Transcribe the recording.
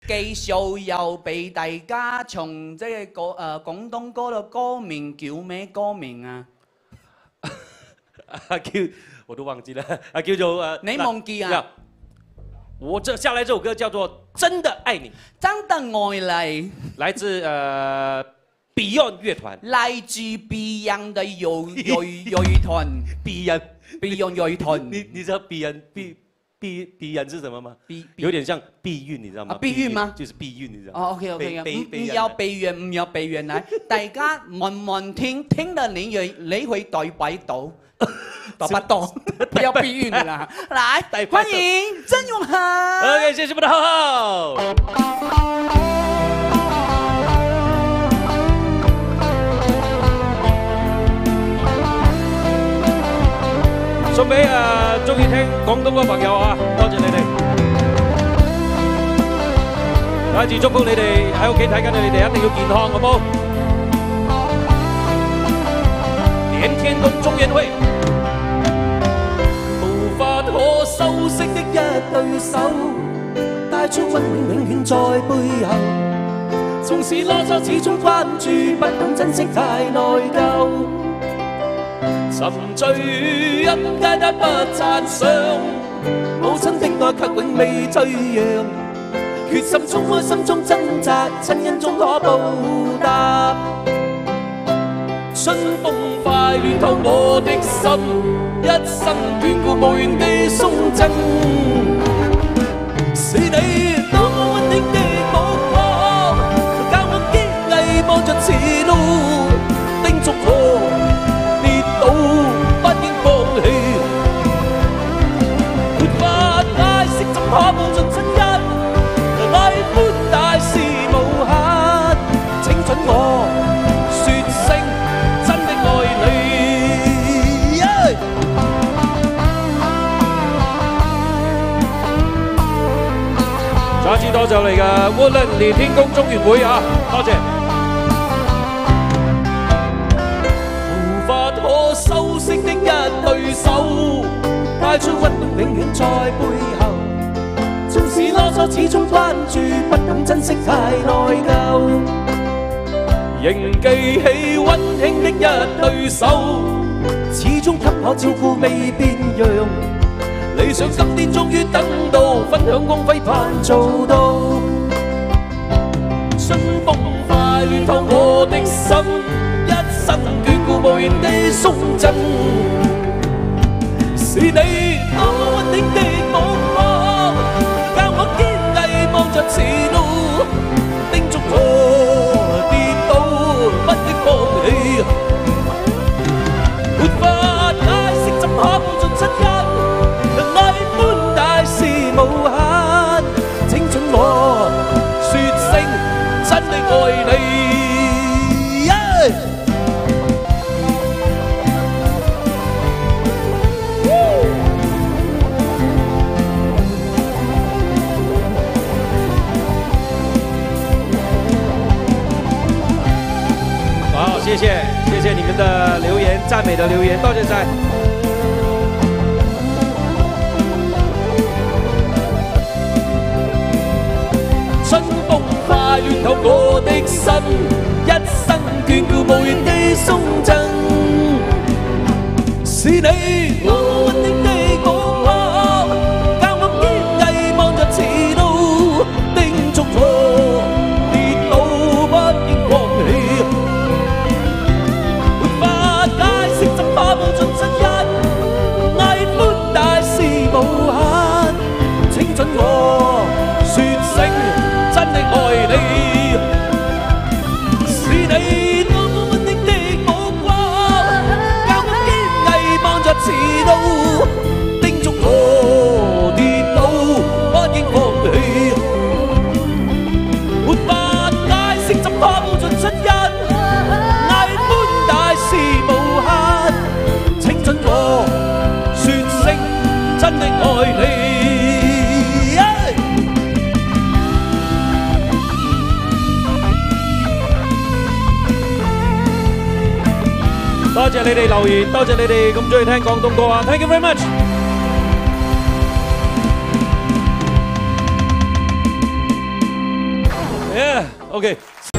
繼續又俾大家從即係廣東歌嘅歌名叫咩歌名啊？ 叫我都忘記了，叫做你忘記啊？ 我下來這首歌叫做《真的愛你》， 真的愛你， 來自Beyond 樂團， 來自 Beyond 的樂團 ，Beyond 樂團， 你知道 Beyond 是什麼嗎？有點像避孕，你知道嗎？ 避孕嗎？ 就是避孕，你知道嗎？ 哦 ，OK， 唔要避孕，唔要避孕嚟，大家慢慢聽，聽得你會代擺到。打不到，不要避孕啦！來，歡迎曾永恒。 OK， 謝謝我們的浩浩。送俾中意聽廣東歌朋友啊，多謝你哋。再次祝福你哋喺屋企睇緊你哋一定要健康，好冇？連天宮中宴會。可修飾的一對手，帶出溫暖永遠在背後。縱使囉嗦，始終關注，不懂珍惜太內疚。沉醉於陰間也不讚賞，母親的愛卻永未退讓。決心衝開心中掙扎，親恩終可報答。春風快暖透我的心。一生眷顧無緣地送贈，是你多麼溫馨的目光，教我堅毅望着前路，叮囑我跌倒不應放棄。沒法解釋怎可報盡親恩，愛寬大是無限，請准我說聲真的愛你。再次多謝你嘅 Woodland 連天宮中園會啊，多謝。無法可修飾的一對手，帶出溫暖永遠在背後。縱使囉嗦，始終關注，不懂珍惜太內疚。仍記起溫馨的一對手，始終給我照顧未變樣。理想今天終於等到，分享光輝盼做到。春風快暖透我的心，一生眷顧無緣地送贈。是你多麼溫馨的目光，教我堅毅望着前路，叮囑我跌倒不應放棄。沒法解釋怎可報盡親恩。愛寬大是無限，請准我說聲真的愛你。好，謝謝你們的留言，讚美的留言，多謝晒。春風快暖透我的心，一生眷顧無緣地送贈。是你我溫馨的目光，教我堅毅望着前路，叮囑我跌倒不應放棄。沒法解釋怎可報盡親恩，愛寬大是無限，請准我說聲真的愛你，是你多麼溫馨的目光，教我堅毅望着前路，叮囑我跌倒不應放棄。沒法解釋怎可報盡親恩，愛寬大是無限，請准我說聲真的愛你。多謝你哋留言，多謝你哋咁中意聽廣東歌啊 ！Thank you very much。 ，OK。